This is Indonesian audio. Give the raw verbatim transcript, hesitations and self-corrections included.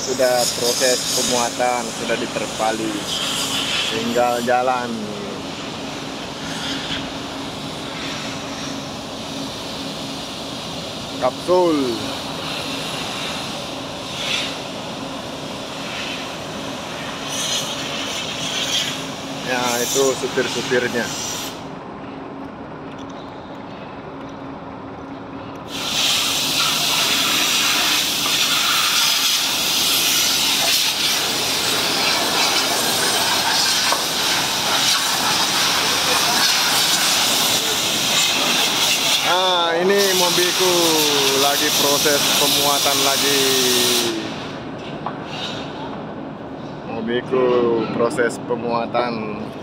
sudah proses pemuatan, sudah diterpali, tinggal jalan. Kapsul. Ya, itu supir-supirnya. Nah, ini mobilku lagi proses pemuatan lagi. Mobilku proses pemuatan.